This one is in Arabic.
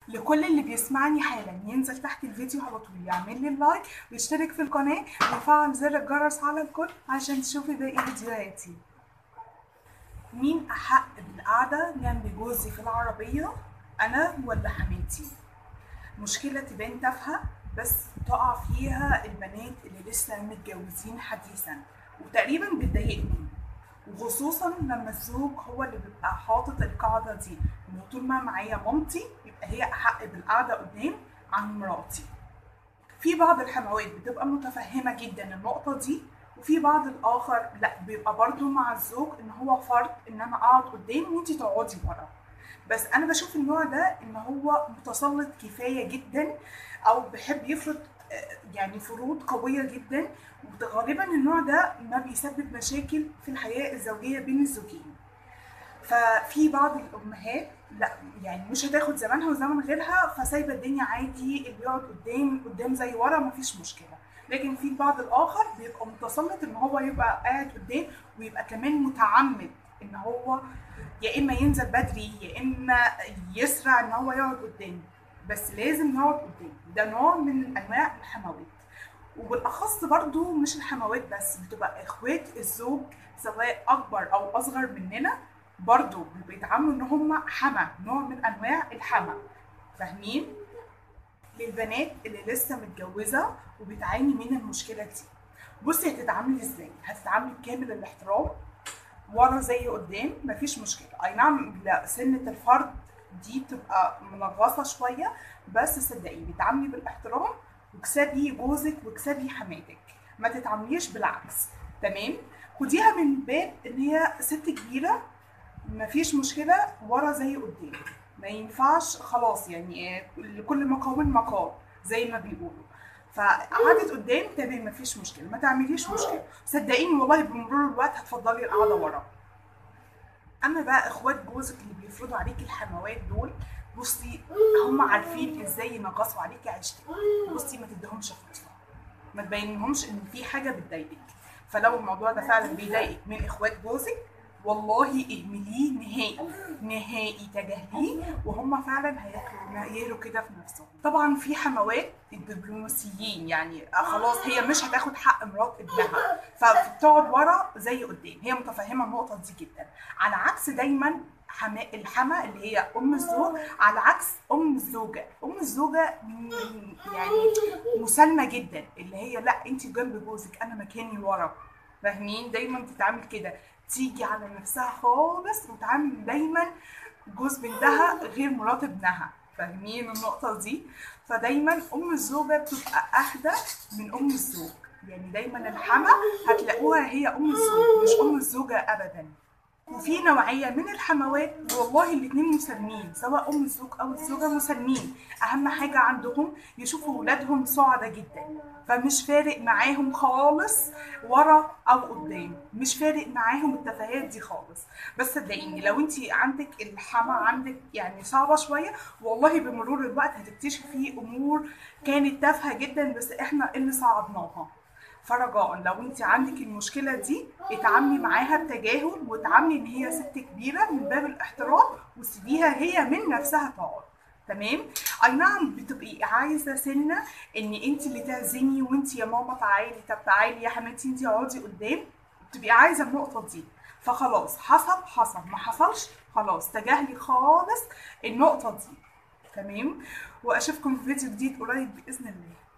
لكل اللي بيسمعني حالا ينزل تحت الفيديو على طول يعمل لي لايك ويشترك في القناة ويفعل زر الجرس على الكل عشان تشوفي باقي فيديوهاتي. مين أحق بالقعدة جنب جوزي في العربية، أنا ولا حماتي؟ مشكلة تبان تافهة بس تقع فيها البنات اللي لسه متجوزين حديثا وتقريبا بتضايقني، وخصوصا لما الزوج هو اللي بيبقى حاطط القاعدة دي انه طول ما معايا مامتي يبقى هي احق بالقعدة قدام عن مراتي. في بعض الحموات بتبقى متفهمة جدا النقطة دي، وفي بعض الاخر لا، بيبقى برضو مع الزوج ان هو فرض ان انا اقعد قدام وانتي تقعدي ورا. بس انا بشوف النوع ده ان هو متسلط كفاية جدا او بيحب يفرض يعني فروض قوية جدا، وغالبا النوع ده ما بيسبب مشاكل في الحياة الزوجية بين الزوجين. ففي بعض الامهات لا، يعني مش هتاخد زمانها وزمن غيرها، فسايبه الدنيا عادي، اللي يقعد قدام زي ورا مفيش مشكله. لكن في البعض الاخر بيبقى متسلط ان هو يبقى قاعد قدام، ويبقى كمان متعمد ان هو يا اما ينزل بدري يا اما يسرع ان هو يقعد قدام، بس لازم يقعد قدام. ده نوع من انواع الحموات، وبالاخص برضو مش الحموات بس، بتبقى اخوات الزوج سواء اكبر او اصغر مننا برضو بيتعاملوا ان هم حما، نوع من انواع الحما. فاهمين؟ للبنات اللي لسه متجوزه وبتعاني من المشكله دي، بصي هتتعاملي ازاي؟ هتتعاملي بكامل الاحترام، ورا زي قدام مفيش مشكله. اي نعم سنه الفرد دي بتبقى منغصه شويه، بس صدقيني تعاملي بالاحترام واكسبي جوزك واكسبي حماتك، ما تتعامليش بالعكس. تمام؟ خديها من باب ان هي ست كبيره، مفيش مشكله، ورا زي قدام. ما ينفعش خلاص، يعني لكل مقام مقال زي ما بيقولوا. فقعدت قدام تمام مفيش مشكله، ما تعمليش مشكله، صدقيني والله بمرور الوقت هتفضلي القعده ورا. اما بقى اخوات جوزك اللي بيفرضوا عليكي الحموات دول، بصي هم عارفين ازاي ينغصوا عليكي عيشتك. بصي ما تديهمش فرصه، ما تبينهمش ان في حاجه بتضايقك. فلو الموضوع ده فعلا بيضايقك من اخوات جوزك، والله اهمليه نهائي نهائي، تجاهليه، وهم فعلا هيهروا كده في نفسهم. طبعا في حموات الدبلوماسيين، يعني خلاص هي مش هتاخد حق مرات ابنها فبتقعد ورا زي قدام، هي متفهمه النقطه دي جدا. على عكس دايما الحما اللي هي ام الزوج، على عكس ام الزوجه. ام الزوجه يعني مسالمه جدا، اللي هي لا انت جنب جوزك انا مكاني ورا. فاهمين؟ دايما بتتعامل كده، تيجي على نفسها خالص وتعامل دايما جوز بنتها غير مرات ابنها. فاهمين النقطه دي؟ فدايما ام الزوجه بتبقى اهدى من ام الزوج، يعني دايما الحما هتلاقوها هي ام الزوج مش ام الزوجه ابدا. وفي نوعية من الحموات والله الاتنين مسالمين، سواء أم الزوج أو الزوجة مسالمين، أهم حاجة عندهم يشوفوا ولادهم سعداء جدا، فمش فارق معاهم خالص ورا أو قدام، مش فارق معاهم التفاهات دي خالص. بس صدقيني لو انتي عندك الحما عندك يعني صعبة شوية، والله بمرور الوقت هتكتشفي أمور كانت تافهة جدا بس احنا اللي صعدناها. فرجاء لو انت عندك المشكله دي اتعاملي معاها بتجاهل، وتعاملي ان هي ست كبيره من باب الاحترام، وسيبيها هي من نفسها تقعد. تمام؟ اي نعم بتبقي عايزه سنه ان انت اللي تعزمي، وانت يا ماما تعالي، طب تعالي يا حماتي انت اقعدي قدام، بتبقي عايزه النقطه دي. فخلاص حصل ما حصلش خلاص تجاهلي خالص النقطه دي. تمام؟ واشوفكم في فيديو جديد قريب باذن الله.